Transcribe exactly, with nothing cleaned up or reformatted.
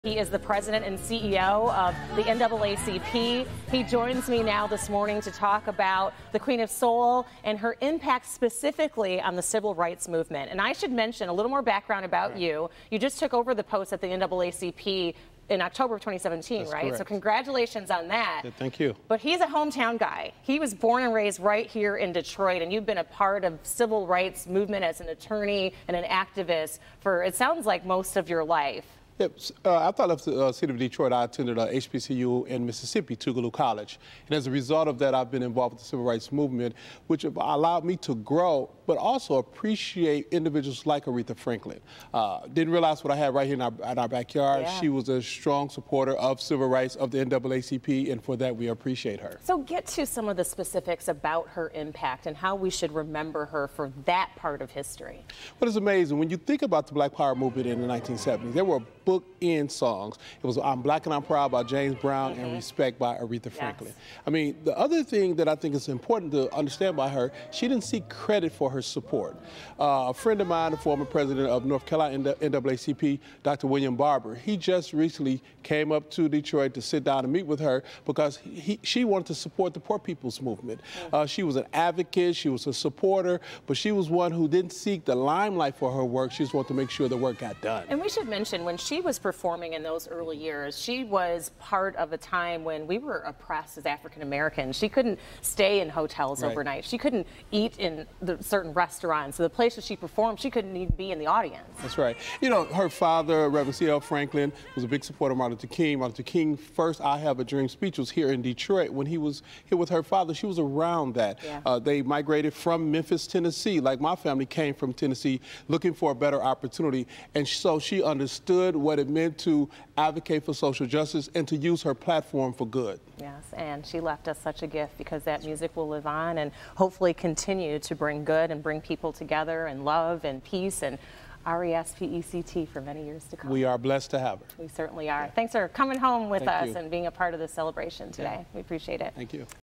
He is the president and C E O of the N double A C P. He joins me now this morning to talk about the Queen of Soul and her impact specifically on the civil rights movement. And I should mention a little more background about right. you. You just took over the post at the N double A C P in October of twenty seventeen, That's right? correct. So congratulations on that. Yeah, thank you. But he's a hometown guy. He was born and raised right here in Detroit, and you've been a part of civil rights movement as an attorney and an activist for, it sounds like, most of your life. Yep. Uh, after I left the uh, city of Detroit, I attended uh, H B C U in Mississippi, Tougaloo College. And as a result of that, I've been involved with the civil rights movement, which allowed me to grow, but also appreciate individuals like Aretha Franklin. Uh, didn't realize what I had right here in our, in our backyard. Yeah. She was a strong supporter of civil rights of the N double A C P, and for that, we appreciate her. So get to some of the specifics about her impact and how we should remember her for that part of history. Well, it's amazing. When you think about the Black Power movement in the nineteen seventies, there were bookend songs. It was I'm Black and I'm Proud by James Brown mm-hmm. and Respect by Aretha Franklin. Yes. I mean, the other thing that I think is important to understand by her, she didn't seek credit for her support. Uh, a friend of mine, the former president of North Carolina N double A C P, Doctor William Barber, he just recently came up to Detroit to sit down and meet with her because he, she wanted to support the poor people's movement. Mm-hmm. uh, she was an advocate, she was a supporter, but she was one who didn't seek the limelight for her work. She just wanted to make sure the work got done. And we should mention, when she was performing in those early years, she was part of a time when we were oppressed as African Americans. She couldn't stay in hotels right. overnight. She couldn't eat in the certain restaurants. So the places she performed, she couldn't even be in the audience. That's right. You know, her father, Reverend C L Franklin, was a big supporter of Martin Luther King. Martin Luther King's first I Have a Dream speech was here in Detroit. When he was here with her father, she was around that. Yeah. Uh, they migrated from Memphis, Tennessee, like my family came from Tennessee, looking for a better opportunity. And so she understood what it meant to advocate for social justice and to use her platform for good. Yes, and she left us such a gift because that music will live on and hopefully continue to bring good and bring people together and love and peace and R E S P E C T for many years to come. We are blessed to have her. We certainly are. Yeah. Thanks for coming home with Thank us you. and being a part of the celebration today. Yeah. We appreciate it. Thank you.